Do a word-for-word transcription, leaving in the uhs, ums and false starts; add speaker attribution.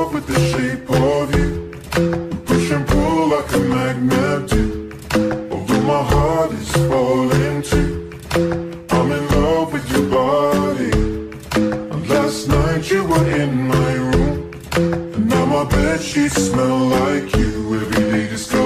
Speaker 1: love with the shape of you. We push and pull like a magnet do. Although my heart is falling too, I'm in love with your body. And last night you were in my room, and now my bedsheets smell like you. Every day discovering